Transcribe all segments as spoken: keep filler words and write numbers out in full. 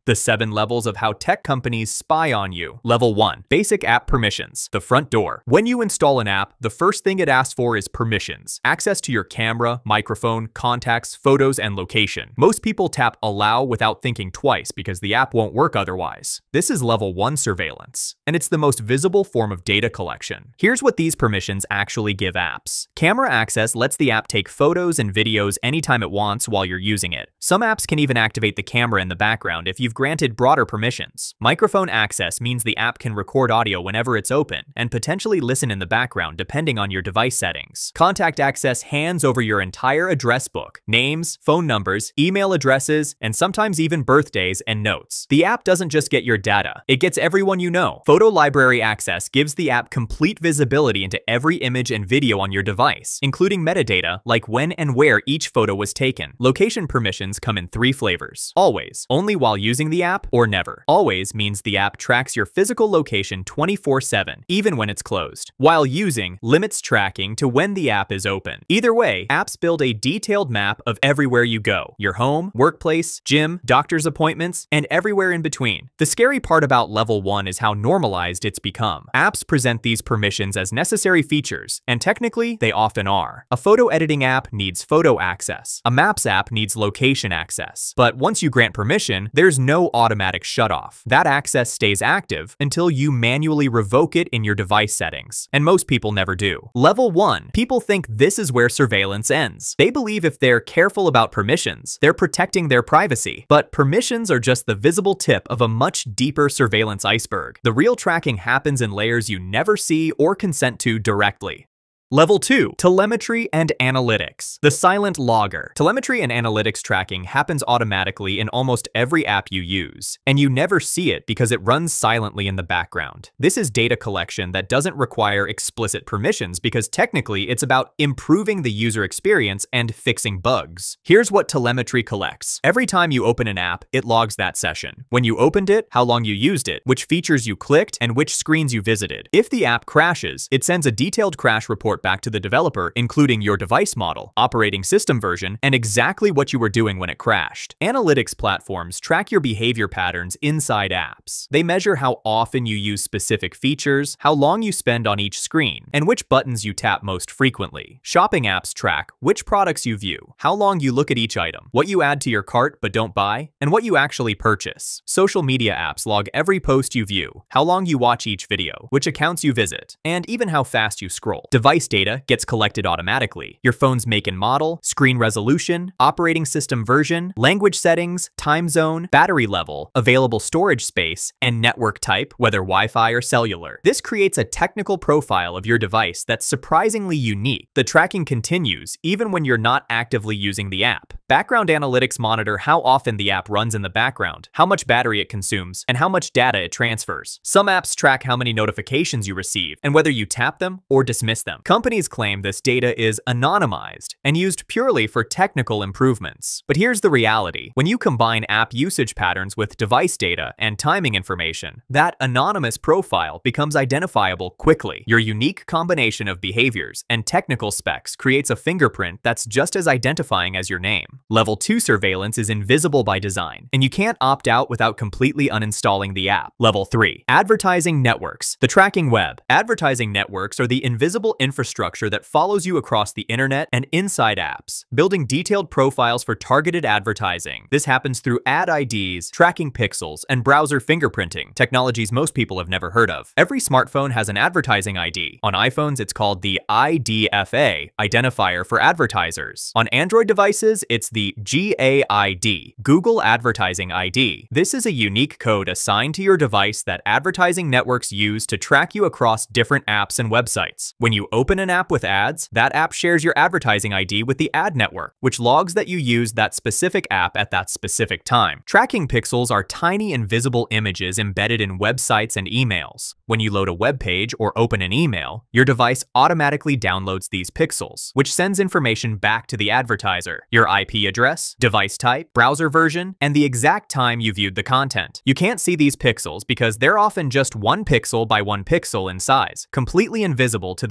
The seven levels of how tech companies spy on you. Level one. Basic app permissions. The front door. When you install an app, the first thing it asks for is permissions. Access to your camera, microphone, contacts, photos, and location. Most people tap allow without thinking twice because the app won't work otherwise. This is level one surveillance, and it's the most visible form of data collection. Here's what these permissions actually give apps. Camera access lets the app take photos and videos anytime it wants while you're using it. Some apps can even activate the camera in the background if you've granted broader permissions. Microphone access means the app can record audio whenever it's open and potentially listen in the background depending on your device settings. Contact access hands over your entire address book, names, phone numbers, email addresses, and sometimes even birthdays and notes. The app doesn't just get your data, it gets everyone you know. Photo library access gives the app complete visibility into every image and video on your device, including metadata like when and where each photo was taken. Location permissions come in three flavors. Always, only while using the app, or never. Always means the app tracks your physical location twenty-four seven, even when it's closed. While using limits tracking to when the app is open. Either way, apps build a detailed map of everywhere you go, your home, workplace, gym, doctor's appointments, and everywhere in between. The scary part about level one is how normalized it's become. Apps present these permissions as necessary features, and technically, they often are. A photo editing app needs photo access. A Maps app needs location access. But once you grant permission, there's no automatic shutoff. That access stays active until you manually revoke it in your device settings, and most people never do. Level one. People think this is where surveillance ends. They believe if they're careful about permissions, they're protecting their privacy. But permissions are just the visible tip of a much deeper surveillance iceberg. The real tracking happens in layers you never see or consent to directly. Level two. Telemetry and analytics. The silent logger. Telemetry and analytics tracking happens automatically in almost every app you use, and you never see it because it runs silently in the background. This is data collection that doesn't require explicit permissions because technically it's about improving the user experience and fixing bugs. Here's what telemetry collects. Every time you open an app, it logs that session. When you opened it, how long you used it, which features you clicked, and which screens you visited. If the app crashes, it sends a detailed crash report back to the developer, including your device model, operating system version, and exactly what you were doing when it crashed. Analytics platforms track your behavior patterns inside apps. They measure how often you use specific features, how long you spend on each screen, and which buttons you tap most frequently. Shopping apps track which products you view, how long you look at each item, what you add to your cart but don't buy, and what you actually purchase. Social media apps log every post you view, how long you watch each video, which accounts you visit, and even how fast you scroll. Device data gets collected automatically. Your phone's make and model, screen resolution, operating system version, language settings, time zone, battery level, available storage space, and network type, whether Wi-Fi or cellular. This creates a technical profile of your device that's surprisingly unique. The tracking continues even when you're not actively using the app. Background analytics monitor how often the app runs in the background, how much battery it consumes, and how much data it transfers. Some apps track how many notifications you receive and whether you tap them or dismiss them. Companies claim this data is anonymized and used purely for technical improvements. But here's the reality. When you combine app usage patterns with device data and timing information, that anonymous profile becomes identifiable quickly. Your unique combination of behaviors and technical specs creates a fingerprint that's just as identifying as your name. Level two surveillance is invisible by design, and you can't opt out without completely uninstalling the app. Level three. Advertising networks. The tracking web. Advertising networks are the invisible infrastructure that follows you across the internet and inside apps, building detailed profiles for targeted advertising. This happens through ad I Ds, tracking pixels, and browser fingerprinting, technologies most people have never heard of. Every smartphone has an advertising I D. On iPhones, it's called the I D F A, Identifier for Advertisers. On Android devices, it's the G A I D, Google Advertising I D. This is a unique code assigned to your device that advertising networks use to track you across different apps and websites. When you open an app with ads, that app shares your advertising I D with the ad network, which logs that you used that specific app at that specific time. Tracking pixels are tiny invisible images embedded in websites and emails. When you load a web page or open an email, your device automatically downloads these pixels, which sends information back to the advertiser, your I P address, device type, browser version, and the exact time you viewed the content. You can't see these pixels because they're often just one pixel by one pixel in size, completely invisible to the naked eye.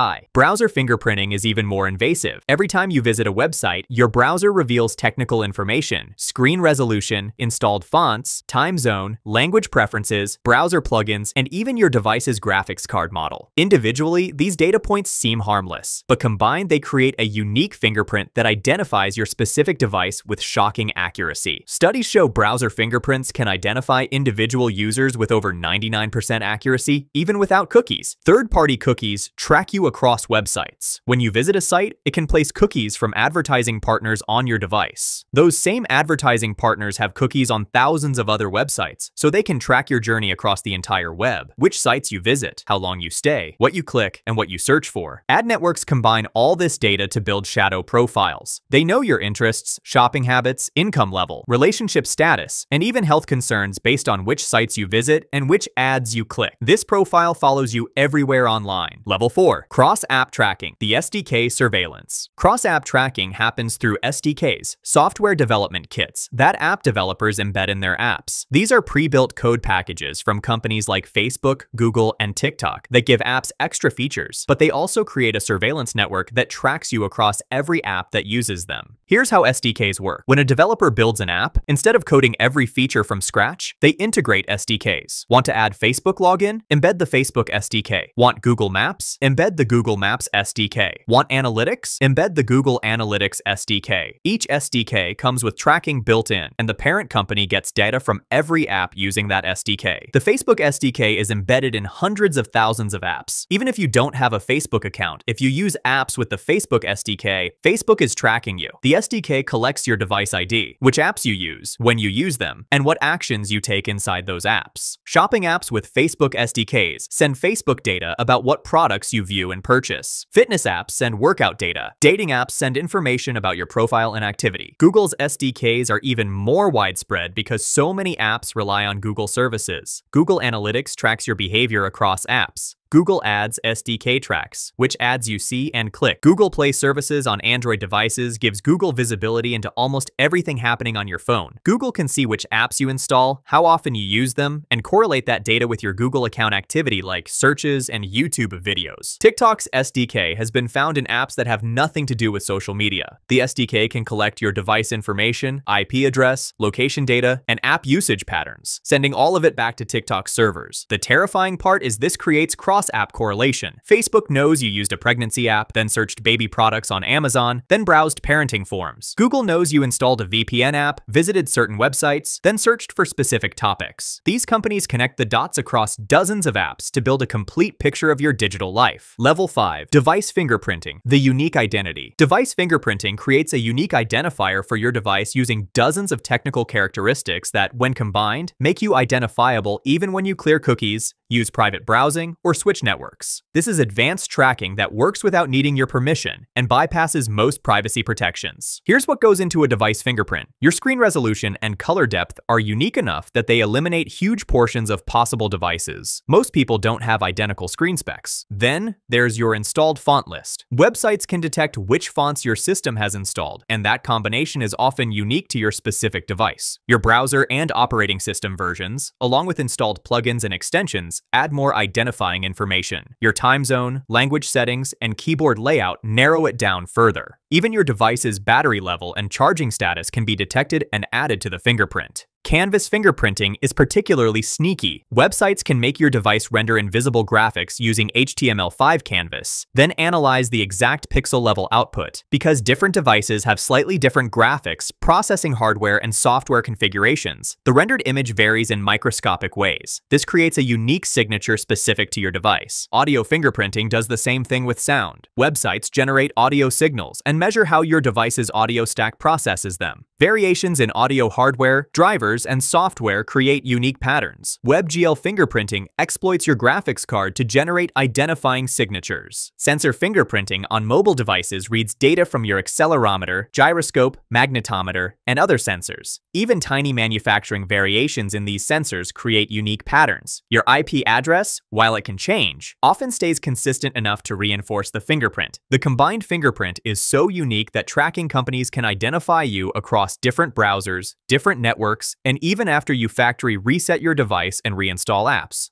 I. Browser fingerprinting is even more invasive. Every time you visit a website, your browser reveals technical information, screen resolution, installed fonts, time zone, language preferences, browser plugins, and even your device's graphics card model. Individually, these data points seem harmless, but combined they create a unique fingerprint that identifies your specific device with shocking accuracy. Studies show browser fingerprints can identify individual users with over ninety-nine percent accuracy, even without cookies. Third-party cookies track you across websites. When you visit a site, it can place cookies from advertising partners on your device. Those same advertising partners have cookies on thousands of other websites, so they can track your journey across the entire web, which sites you visit, how long you stay, what you click, and what you search for. Ad networks combine all this data to build shadow profiles. They know your interests, shopping habits, income level, relationship status, and even health concerns based on which sites you visit and which ads you click. This profile follows you everywhere online. Level four. Cross-app tracking, the S D K surveillance. Cross-app tracking happens through S D Ks, software development kits, that app developers embed in their apps. These are pre-built code packages from companies like Facebook, Google, and TikTok that give apps extra features, but they also create a surveillance network that tracks you across every app that uses them. Here's how S D Ks work. When a developer builds an app, instead of coding every feature from scratch, they integrate S D Ks. Want to add Facebook login? Embed the Facebook S D K. Want Google Maps? Embed the Google Maps S D K. Want analytics? Embed the Google Analytics S D K. Each S D K comes with tracking built in, and the parent company gets data from every app using that S D K. The Facebook S D K is embedded in hundreds of thousands of apps. Even if you don't have a Facebook account, if you use apps with the Facebook S D K, Facebook is tracking you. The S D K collects your device I D, which apps you use, when you use them, and what actions you take inside those apps. Shopping apps with Facebook S D Ks send Facebook data about what products you view and purchase. Fitness apps send workout data. Dating apps send information about your profile and activity. Google's S D Ks are even more widespread because so many apps rely on Google services. Google Analytics tracks your behavior across apps. Google Ads S D K tracks which ads you see and click. Google Play Services on Android devices gives Google visibility into almost everything happening on your phone. Google can see which apps you install, how often you use them, and correlate that data with your Google account activity like searches and YouTube videos. TikTok's S D K has been found in apps that have nothing to do with social media. The S D K can collect your device information, I P address, location data, and app usage patterns, sending all of it back to TikTok's servers. The terrifying part is this creates cross app correlation. Facebook knows you used a pregnancy app, then searched baby products on Amazon, then browsed parenting forums. Google knows you installed a V P N app, visited certain websites, then searched for specific topics. These companies connect the dots across dozens of apps to build a complete picture of your digital life. Level five. Device fingerprinting, the unique identity. Device fingerprinting creates a unique identifier for your device using dozens of technical characteristics that, when combined, make you identifiable even when you clear cookies, use private browsing, or switch networks. This is advanced tracking that works without needing your permission and bypasses most privacy protections. Here's what goes into a device fingerprint. Your screen resolution and color depth are unique enough that they eliminate huge portions of possible devices. Most people don't have identical screen specs. Then, there's your installed font list. Websites can detect which fonts your system has installed, and that combination is often unique to your specific device. Your browser and operating system versions, along with installed plugins and extensions, add more identifying information. Your time zone, language settings, and keyboard layout narrow it down further. Even your device's battery level and charging status can be detected and added to the fingerprint. Canvas fingerprinting is particularly sneaky. Websites can make your device render invisible graphics using H T M L five canvas, then analyze the exact pixel-level output. Because different devices have slightly different graphics, processing hardware, and software configurations, the rendered image varies in microscopic ways. This creates a unique signature specific to your device. Audio fingerprinting does the same thing with sound. Websites generate audio signals and measure how your device's audio stack processes them. Variations in audio hardware, drivers, and software create unique patterns. WebGL fingerprinting exploits your graphics card to generate identifying signatures. Sensor fingerprinting on mobile devices reads data from your accelerometer, gyroscope, magnetometer, and other sensors. Even tiny manufacturing variations in these sensors create unique patterns. Your I P address, while it can change, often stays consistent enough to reinforce the fingerprint. The combined fingerprint is so unique that tracking companies can identify you across different browsers, different networks, and even after you factory reset your device and reinstall apps.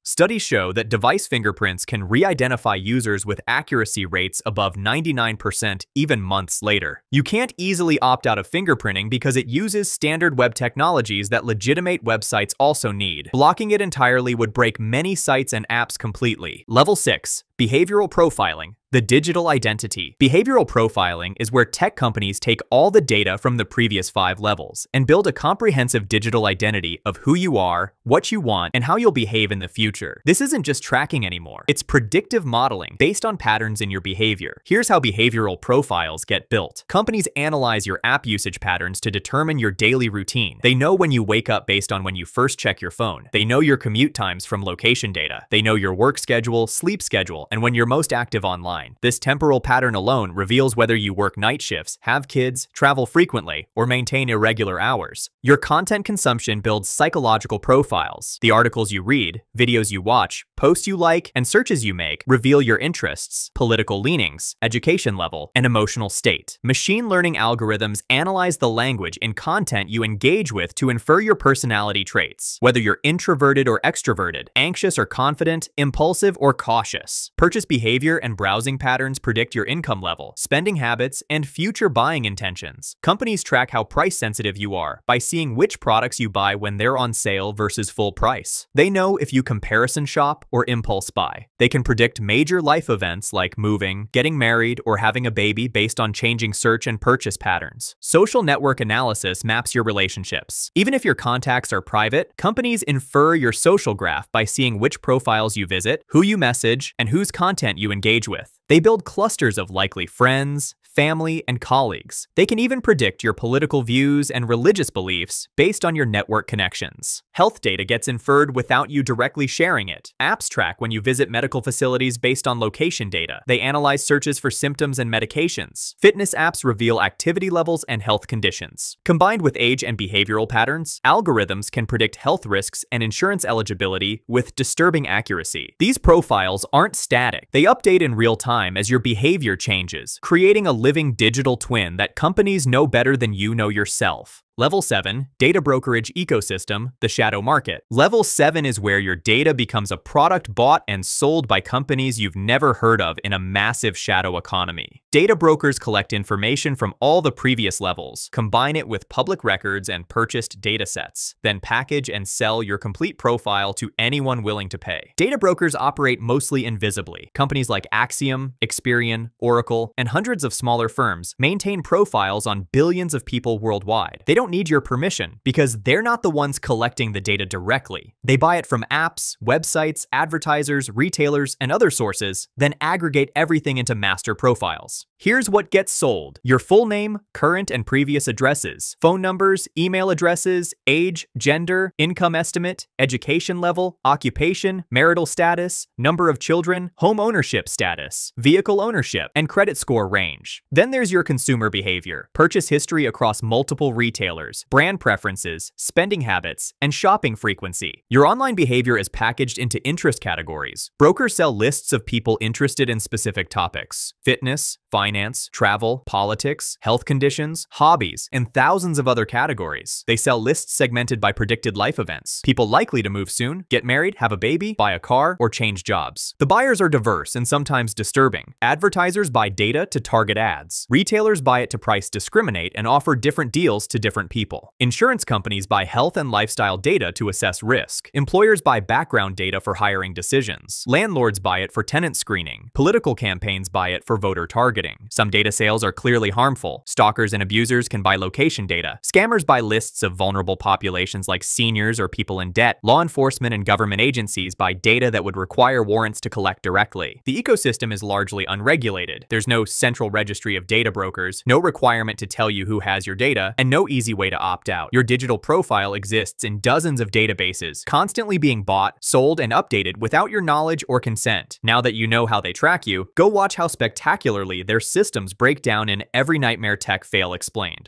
Studies show that device fingerprints can re-identify users with accuracy rates above ninety-nine percent even months later. You can't easily opt out of fingerprinting because it uses standard web technologies that legitimate websites also need. Blocking it entirely would break many sites and apps completely. Level six. Behavioral profiling. The digital identity. Behavioral profiling is where tech companies take all the data from the previous five levels and build a comprehensive digital identity of who you are, what you want, and how you'll behave in the future. This isn't just tracking anymore. It's predictive modeling based on patterns in your behavior. Here's how behavioral profiles get built. Companies analyze your app usage patterns to determine your daily routine. They know when you wake up based on when you first check your phone. They know your commute times from location data. They know your work schedule, sleep schedule, and when you're most active online. This temporal pattern alone reveals whether you work night shifts, have kids, travel frequently, or maintain irregular hours. Your content consumption builds psychological profiles. The articles you read, videos you watch, posts you like, and searches you make reveal your interests, political leanings, education level, and emotional state. Machine learning algorithms analyze the language and content you engage with to infer your personality traits, whether you're introverted or extroverted, anxious or confident, impulsive or cautious. Purchase behavior and browsing patterns predict your income level, spending habits, and future buying intentions. Companies track how price-sensitive you are by seeing which products you buy when they're on sale versus full price. They know if you comparison shop or impulse buy. They can predict major life events like moving, getting married, or having a baby based on changing search and purchase patterns. Social network analysis maps your relationships. Even if your contacts are private, companies infer your social graph by seeing which profiles you visit, who you message, and whose content you engage with. They build clusters of likely friends, family, and colleagues. They can even predict your political views and religious beliefs based on your network connections. Health data gets inferred without you directly sharing it. Apps track when you visit medical facilities based on location data. They analyze searches for symptoms and medications. Fitness apps reveal activity levels and health conditions. Combined with age and behavioral patterns, algorithms can predict health risks and insurance eligibility with disturbing accuracy. These profiles aren't static. They update in real time as your behavior changes, creating a living digital twin that companies know better than you know yourself. Level seven. Data brokerage ecosystem, the shadow market. Level seven is where your data becomes a product bought and sold by companies you've never heard of in a massive shadow economy. Data brokers collect information from all the previous levels, combine it with public records and purchased data sets, then package and sell your complete profile to anyone willing to pay. Data brokers operate mostly invisibly. Companies like Axiom, Experian, Oracle, and hundreds of smaller firms maintain profiles on billions of people worldwide. They don't need your permission because they're not the ones collecting the data directly. They buy it from apps, websites, advertisers, retailers, and other sources, then aggregate everything into master profiles. Here's what gets sold: your full name, current and previous addresses, phone numbers, email addresses, age, gender, income estimate, education level, occupation, marital status, number of children, home ownership status, vehicle ownership, and credit score range. Then there's your consumer behavior, purchase history across multiple retailers, brand preferences, spending habits, and shopping frequency. Your online behavior is packaged into interest categories. Brokers sell lists of people interested in specific topics: fitness, finance, travel, politics, health conditions, hobbies, and thousands of other categories. They sell lists segmented by predicted life events: people likely to move soon, get married, have a baby, buy a car, or change jobs. The buyers are diverse and sometimes disturbing. Advertisers buy data to target ads. Retailers buy it to price discriminate and offer different deals to different people. Insurance companies buy health and lifestyle data to assess risk. Employers buy background data for hiring decisions. Landlords buy it for tenant screening. Political campaigns buy it for voter targeting. Some data sales are clearly harmful. Stalkers and abusers can buy location data. Scammers buy lists of vulnerable populations like seniors or people in debt. Law enforcement and government agencies buy data that would require warrants to collect directly. The ecosystem is largely unregulated. There's no central registry of data brokers, no requirement to tell you who has your data, and no easy way to opt out. Your digital profile exists in dozens of databases, constantly being bought, sold, and updated without your knowledge or consent. Now that you know how they track you, go watch how spectacularly their systems break down in Every Nightmare Tech Fail Explained.